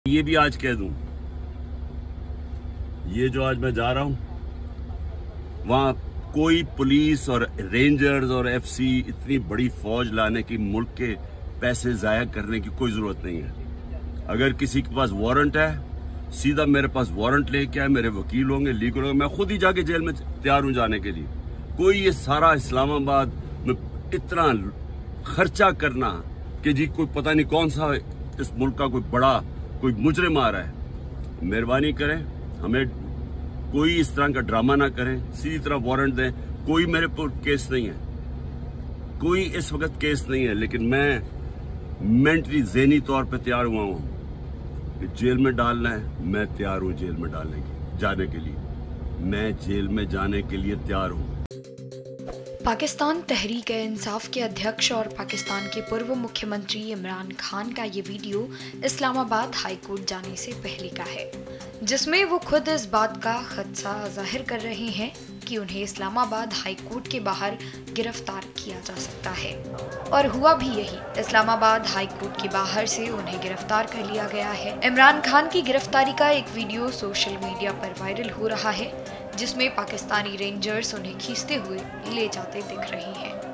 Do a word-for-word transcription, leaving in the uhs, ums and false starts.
ये भी आज कह दूं, ये जो आज मैं जा रहा हूं, वहां कोई पुलिस और रेंजर्स और एफसी इतनी बड़ी फौज लाने की, मुल्क के पैसे जाया करने की कोई जरूरत नहीं है। अगर किसी के पास वारंट है, सीधा मेरे पास वारंट लेके आए, मेरे वकील होंगे, लीगल होंगे, मैं खुद ही जाके जेल में तैयार हूं जाने के लिए। कोई ये सारा इस्लामाबाद में इतना खर्चा करना कि जी कोई पता नहीं कौन सा इस मुल्क का कोई बड़ा कोई मुजरिम आ रहा है, मेहरबानी करें, हमें कोई इस तरह का ड्रामा ना करें, सीधी तरह वारंट दें। कोई मेरे पर केस नहीं है, कोई इस वक्त केस नहीं है, लेकिन मैं मेंटली ज़हनी तौर पे तैयार हुआ हूं कि जेल में डालना है, मैं तैयार हूं जेल में डालने की जाने के लिए, मैं जेल में जाने के लिए तैयार हूं। पाकिस्तान तहरीक-ए-इंसाफ के अध्यक्ष और पाकिस्तान के पूर्व मुख्यमंत्री इमरान खान का ये वीडियो इस्लामाबाद हाई कोर्ट जाने से पहले का है, जिसमें वो खुद इस बात का खदशा जाहिर कर रहे हैं कि उन्हें इस्लामाबाद हाई कोर्ट के बाहर गिरफ्तार किया जा सकता है। और हुआ भी यही, इस्लामाबाद हाई कोर्ट के बाहर से उन्हें गिरफ्तार कर लिया गया है। इमरान खान की गिरफ्तारी का एक वीडियो सोशल मीडिया पर वायरल हो रहा है, जिसमें पाकिस्तानी रेंजर्स उन्हें खींचते हुए ले जाते दिख रहे हैं।